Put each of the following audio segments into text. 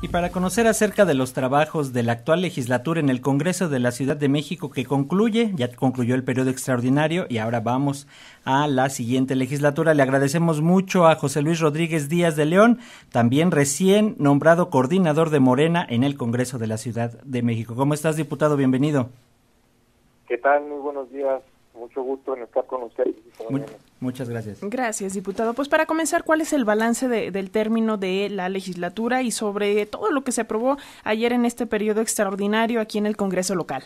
Y para conocer acerca de los trabajos de la actual legislatura en el Congreso de la Ciudad de México que ya concluyó el periodo extraordinario y ahora vamos a la siguiente legislatura, le agradecemos mucho a José Luis Rodríguez Díaz de León, también recién nombrado coordinador de Morena en el Congreso de la Ciudad de México. ¿Cómo estás, diputado? Bienvenido. ¿Qué tal? Muy buenos días. Mucho gusto en estar con ustedes. Muchas gracias. Gracias, diputado. Pues para comenzar, ¿cuál es el balance del término de la legislatura y sobre todo lo que se aprobó ayer en este periodo extraordinario aquí en el Congreso local?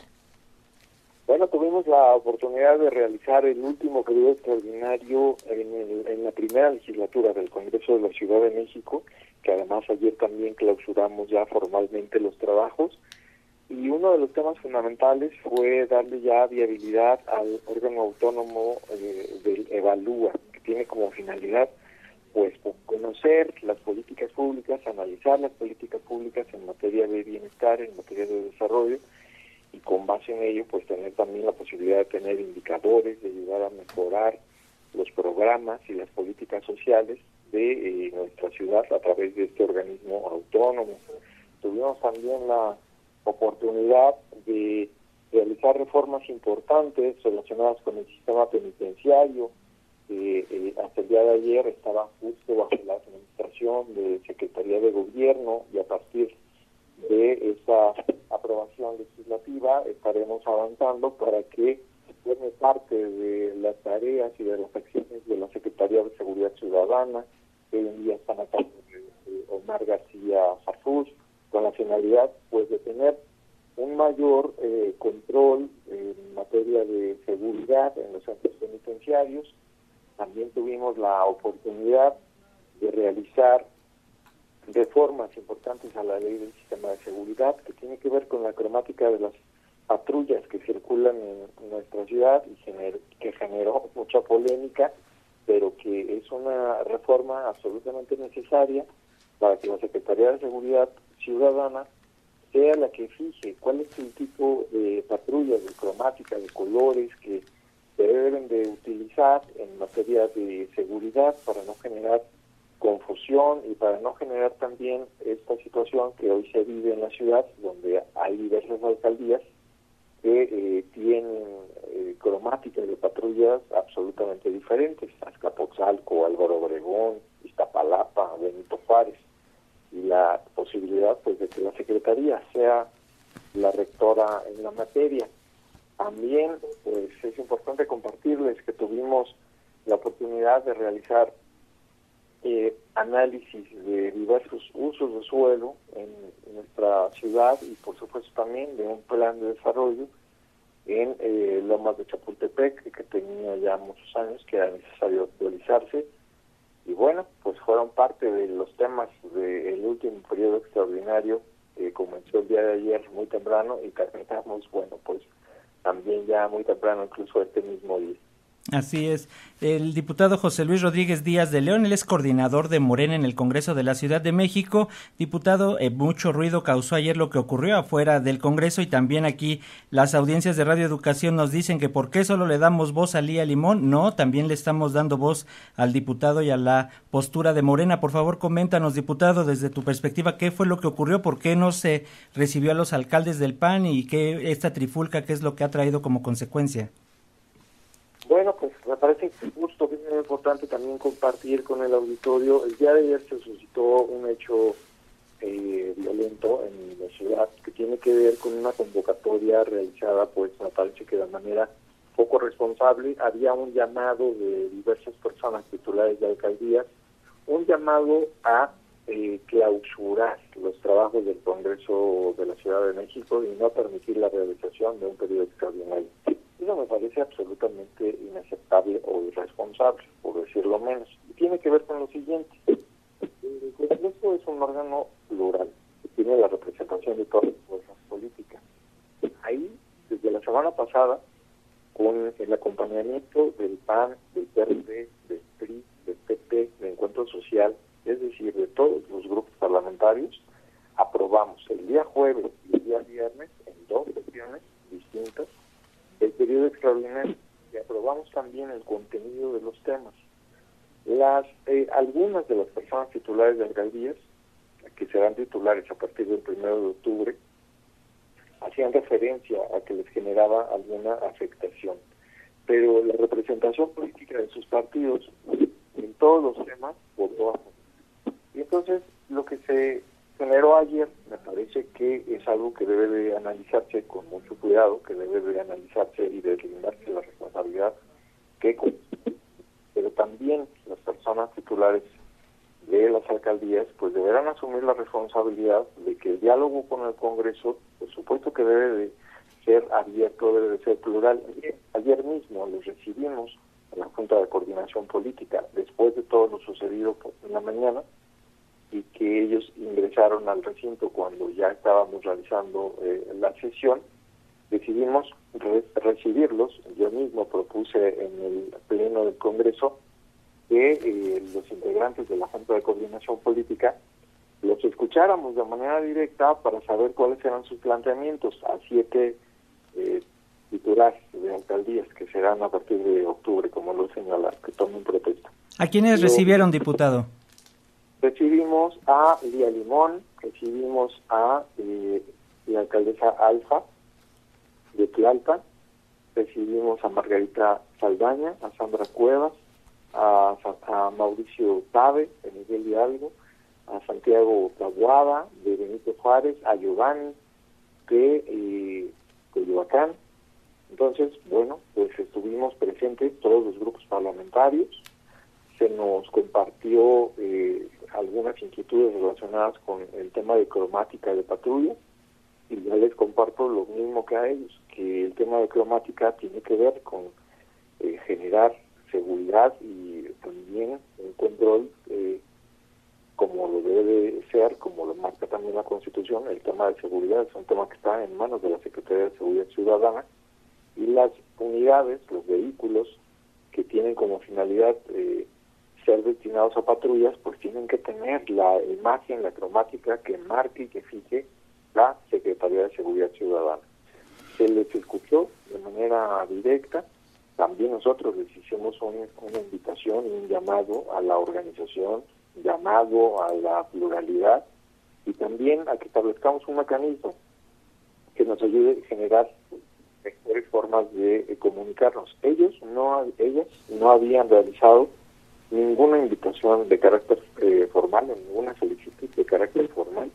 Bueno, tuvimos la oportunidad de realizar el último periodo extraordinario en la primera legislatura del Congreso de la Ciudad de México, que además ayer también clausuramos ya formalmente los trabajos. Y uno de los temas fundamentales fue darle ya viabilidad al órgano autónomo del Evalúa, que tiene como finalidad pues conocer las políticas públicas, analizar las políticas públicas en materia de bienestar, en materia de desarrollo, y con base en ello pues tener también la posibilidad de tener indicadores, de ayudar a mejorar los programas y las políticas sociales de nuestra ciudad a través de este organismo autónomo. Tuvimos también la oportunidad de realizar reformas importantes relacionadas con el sistema penitenciario. Hasta el día de ayer estaba justo bajo la administración de Secretaría de Gobierno, y a partir de esa aprobación legislativa estaremos avanzando para que forme parte de las tareas y de las acciones de la Secretaría de Seguridad Ciudadana, que hoy en día están a cargo de Omar García Harfuch, con la finalidad pues de tener un mayor control en materia de seguridad en los centros penitenciarios. También tuvimos la oportunidad de realizar reformas importantes a la ley del sistema de seguridad, que tiene que ver con la cromática de las patrullas que circulan en nuestra ciudad y que generó mucha polémica, pero que es una reforma absolutamente necesaria para que la Secretaría de Seguridad Ciudadana sea la que fije cuál es el tipo de patrullas, de cromática, de colores que se deben de utilizar en materia de seguridad para no generar confusión y para no generar también esta situación que hoy se vive en la ciudad, donde hay diversas alcaldías que tienen cromáticas de patrullas absolutamente diferentes: Azcapotzalco, Álvaro Obregón, Iztapalapa, Benito Juárez, y la posibilidad pues de que la Secretaría sea la rectora en la materia. También pues es importante compartirles que tuvimos la oportunidad de realizar análisis de diversos usos de suelo en nuestra ciudad, y por supuesto también de un plan de desarrollo en Lomas de Chapultepec, que tenía ya muchos años, que era necesario actualizarse. Y bueno, pues fueron parte de los temas del último periodo extraordinario que comenzó el día de ayer muy temprano, y terminamos, bueno, pues también ya muy temprano, incluso este mismo día. Así es. El diputado José Luis Rodríguez Díaz de León, él es coordinador de Morena en el Congreso de la Ciudad de México. Diputado, mucho ruido causó ayer lo que ocurrió afuera del Congreso, y también aquí las audiencias de Radio Educación nos dicen que ¿por qué solo le damos voz a Lía Limón? No, también le estamos dando voz al diputado y a la postura de Morena. Por favor, coméntanos, diputado, desde tu perspectiva, ¿qué fue lo que ocurrió? ¿Por qué no se recibió a los alcaldes del PAN y qué esta trifulca, qué es lo que ha traído como consecuencia? Bueno, pues me parece justo que es muy importante también compartir con el auditorio. El día de ayer se suscitó un hecho violento en la ciudad que tiene que ver con una convocatoria realizada, pues me parece que de manera poco responsable. Había un llamado de diversas personas titulares de alcaldías, un llamado a clausurar los trabajos del Congreso de la Ciudad de México y no permitir la realización de un periodo extraordinario. Eso me parece absolutamente inaceptable o irresponsable, por decirlo menos. Y tiene que ver con lo siguiente: el Congreso es un órgano plural que tiene la representación de todas las fuerzas políticas. Ahí, desde la semana pasada, con el acompañamiento del PAN, del PRD, del PRI, del PP, de Encuentro Social, es decir, de todos los grupos parlamentarios, aprobamos el día jueves y el día viernes, en dos sesiones distintas, el periodo extraordinario, y aprobamos también el contenido de los temas. Algunas de las personas titulares de alcaldías que serán titulares a partir del 1 de octubre, hacían referencia a que les generaba alguna afectación. Pero la representación política de sus partidos en todos los temas votó a favor. Y entonces lo que se generó ayer me parece que es algo que debe de analizarse con mucho cuidado, que debe de analizarse y deslindarse la responsabilidad que, pero también las personas titulares de las alcaldías pues deberán asumir la responsabilidad de que el diálogo con el Congreso, por supuesto que debe de ser abierto, debe de ser plural. Ayer mismo los recibimos en la Junta de Coordinación Política, después de todo lo sucedido en la mañana, y que ellos ingresaron al recinto cuando ya estábamos realizando la sesión. Decidimos recibirlos. Yo mismo propuse en el Pleno del Congreso que los integrantes de la Junta de Coordinación Política los escucháramos de manera directa para saber cuáles eran sus planteamientos a 7 titulares de alcaldías que serán a partir de octubre, como lo señala, que tomen protesta. ¿A quiénes recibieron, diputado? Recibimos a Lía Limón, recibimos a la alcaldesa Alfa de Tlalpan, recibimos a Margarita Saldaña, a Sandra Cuevas, a Mauricio Tabe, de Miguel Hidalgo, a Santiago Taboada, de Benito Juárez, a Giovanni de Coyoacán. Entonces, bueno, pues estuvimos presentes todos los grupos parlamentarios, se nos compartió algunas inquietudes relacionadas con el tema de cromática de patrulla, y ya les comparto lo mismo que a ellos, que el tema de cromática tiene que ver con generar seguridad y también un control como lo debe de ser, como lo marca también la Constitución. El tema de seguridad es un tema que está en manos de la Secretaría de Seguridad Ciudadana, y las unidades, los vehículos que tienen como finalidad ser destinados a patrullas, pues tienen que tener la imagen, la cromática que marque y que fije la Secretaría de Seguridad Ciudadana. Se les escuchó de manera directa. También nosotros les hicimos una invitación y un llamado a la organización, llamado a la pluralidad, y también a que establezcamos un mecanismo que nos ayude a generar mejores formas de comunicarnos. Ellas no habían realizado ninguna invitación de carácter formal, o ninguna solicitud de carácter formal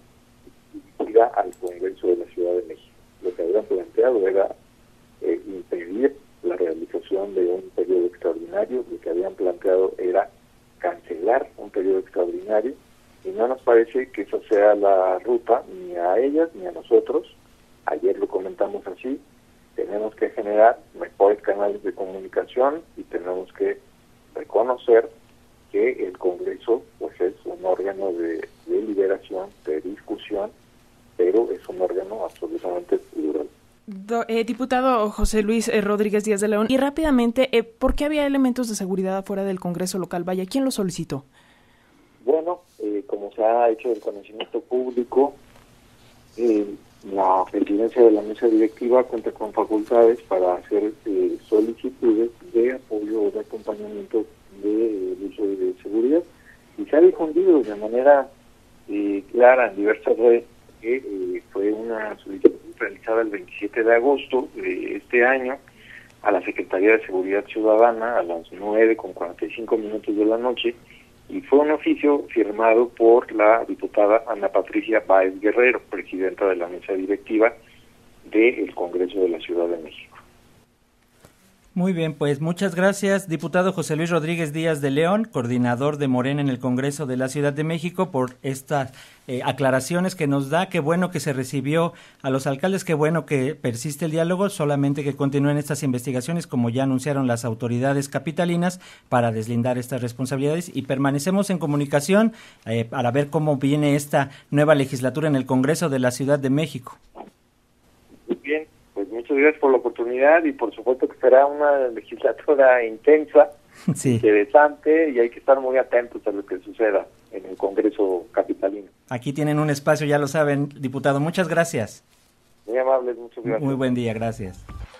al Congreso de la Ciudad de México. Lo que habían planteado era impedir la realización de un periodo extraordinario. Lo que habían planteado era cancelar un periodo extraordinario, y no nos parece que esa sea la ruta, ni a ellas ni a nosotros. Ayer lo comentamos así. Tenemos que generar mejores canales de comunicación y tenemos que reconocer que el Congreso pues es un órgano de deliberación, de discusión, pero es un órgano absolutamente plural. Diputado José Luis Rodríguez Díaz de León, y rápidamente, ¿por qué había elementos de seguridad afuera del Congreso local? Vaya, ¿quién lo solicitó? Bueno, como se ha hecho del conocimiento público, la presidencia de la mesa directiva cuenta con facultades para hacer solicitudes de apoyo o de acompañamiento del uso de seguridad, y se ha difundido de manera clara en diversas redes que fue una solicitud realizada el 27 de agosto de este año a la Secretaría de Seguridad Ciudadana a las 9:45 de la noche, y fue un oficio firmado por la diputada Ana Patricia Báez Guerrero, presidenta de la mesa directiva del Congreso de la Ciudad de México. Muy bien, pues muchas gracias, diputado José Luis Rodríguez Díaz de León, coordinador de Morena en el Congreso de la Ciudad de México, por estas aclaraciones que nos da. Qué bueno que se recibió a los alcaldes, qué bueno que persiste el diálogo, solamente que continúen estas investigaciones, como ya anunciaron las autoridades capitalinas, para deslindar estas responsabilidades, y permanecemos en comunicación para ver cómo viene esta nueva legislatura en el Congreso de la Ciudad de México. Muy bien. Pues muchas gracias por la oportunidad, y por supuesto que será una legislatura intensa, sí, interesante, y hay que estar muy atentos a lo que suceda en el Congreso capitalino. Aquí tienen un espacio, ya lo saben, diputado. Muchas gracias. Muy amables, muchas gracias. Muy buen día, gracias.